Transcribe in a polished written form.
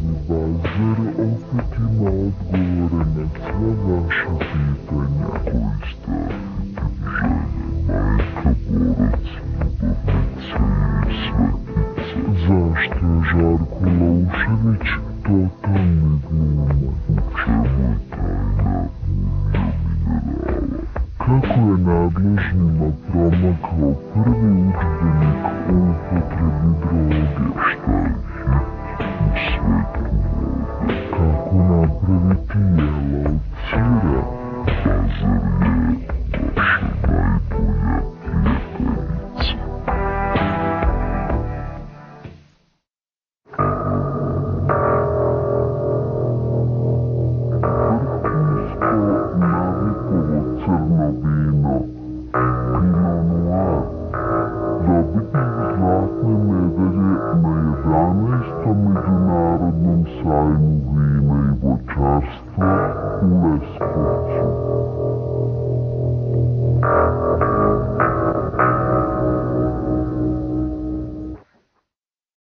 Bazar opet ima odgovore na sva vaša pitanja koji ste Zašto je Žarko Laušević totalni glumac? U čemu je tajna Minerala? Kako je nadležnima promakao prvi udžbenik o upotrebi droge? Šta je hit u svetu mode? Kako napraviti jelo od sira? Bazar je vaša najbolja prijateljica. Crno vino, Pinot Noir, dobitnik zlatne medalje na 11. međunarodnom sajmu vina i voćarstva u Leskovu.